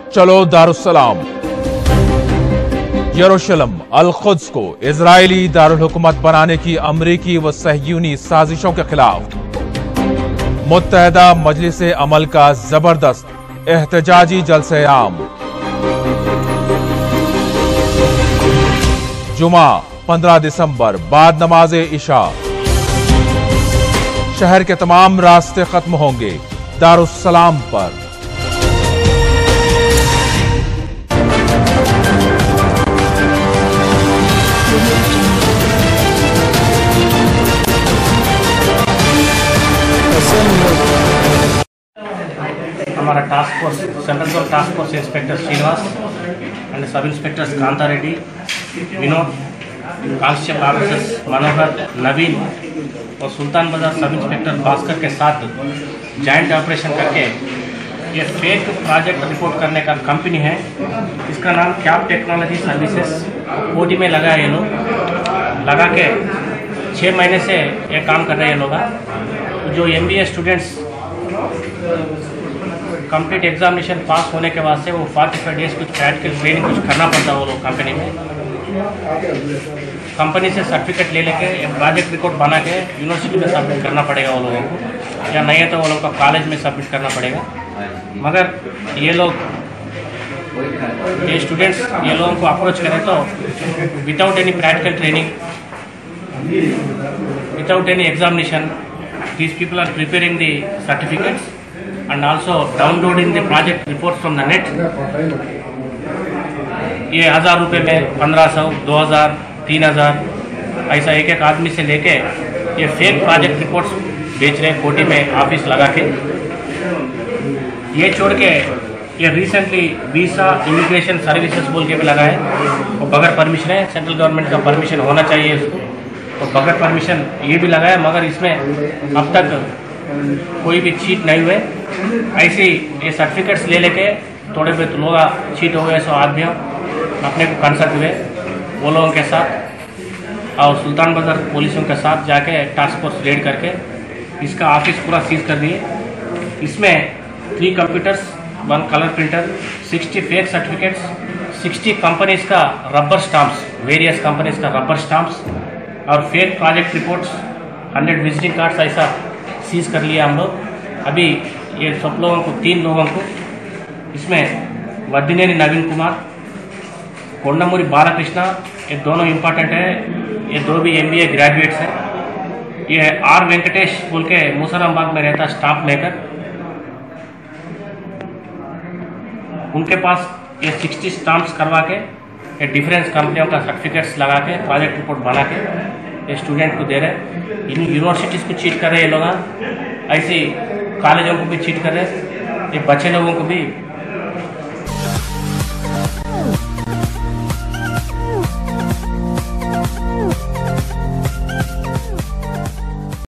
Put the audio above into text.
चलो दारुस्सलाम। यरूशलेम अल-कुद्स को इजरायली दारुल हुकूमत बनाने की अमरीकी व सहयूनी साजिशों के खिलाफ मुत्तहदा मजलिस अमल का जबरदस्त एहतजाजी जलसे आम। जुमा 15 दिसंबर बाद नमाज इशा शहर के तमाम रास्ते खत्म होंगे दारुस्सलाम पर। हमारा task force central zone task force inspector Srinivas and sub inspectors Kanta Reddy, Vinod, constable officers Manohar, Naveen और सुल्तान बाजार सब इंस्पेक्टर भास्कर के साथ जॉइंट ऑपरेशन करके ये फेक प्रोजेक्ट रिपोर्ट करने का कंपनी है। इसका नाम KAB टेक्नोलॉजी सर्विसेज कोटी में लगा है। ये लोग लगा के 6 महीने से ये काम कर रहे हैं। लोग जो MBA students complete examination pass होने के बाद से वो 45 डेज कुछ प्रैक्टिकल ट्रेनिंग कुछ करना पड़ता है। वो लोग कंपनी में कंपनी से सर्टिफिकेट ले लेके प्रोजेक्ट रिपोर्ट बना के यूनिवर्सिटी में सबमिट करना पड़ेगा वो लोगों को, या नहीं है तो वो लोग का कॉलेज में सबमिट करना पड़ेगा। मगर ये लोग ये स्टूडेंट्स ये लोगों को अप्रोच करें तो without any practical training, without any examination, these people are preparing the certificates and also downloading the project reports from the net। ये 1000 रुपये में 1500, 2000, 3000 ऐसा एक एक आदमी से लेके ये फेक प्रोजेक्ट रिपोर्ट्स बेच रहे हैं कोटी में ऑफिस लगा के। ये छोड़ के ये रिसेंटली वीसा इमिग्रेशन सर्विसेज बोल के भी लगा है, वो बगैर परमिशन है। सेंट्रल गवर्नमेंट का परमिशन होना चाहिए इसको, और बगैर परमिशन ये भी लगा है। मगर इसमें अब तक कोई भी चीट नहीं हुए। ऐसे ये सर्टिफिकेट्स ले लेके थोड़े बहुत लोग चीट हो गए, 100 आदमी अपने को कंसल्ट हुए वो लोगों के साथ और सुल्तान बाजार पुलिसों के साथ जाके टास्क फोर्स रेड करके इसका ऑफिस पूरा सीज कर दिए। इसमें 3 computers, 1 colour printer, 60 fake certificates, 60 companies का रबर स्टाम्प्स, वेरियस कंपनीज का रबर स्टाम्प्स और fake project reports, 100 visiting cards ऐसा सीज कर लिया हम लोग। अभी ये सब लोगों को 3 लोगों को इसमें वद्दिनेनी नवीन कुमार, कोंडमूरी बालकृष्ण, ये दोनों इम्पॉर्टेंट है। ये 2 भी MBA ग्रेजुएट्स हैं। ये R.Venkatesh बोल के मुसलमाबाद में रहता स्टाफ मेकर, उनके पास ये 60 स्टाम्प्स करवा के ये डिफरेंस कंपनियों का सर्टिफिकेट्स लगा के प्रोजेक्ट रिपोर्ट बना के ये स्टूडेंट को दे रहे। इन यूनिवर्सिटीज़ को चीट कर रहे हैं ये लोग, ऐसे कॉलेजों को भी चीट कर रहे हैं। ये बच्चे लोगों को भी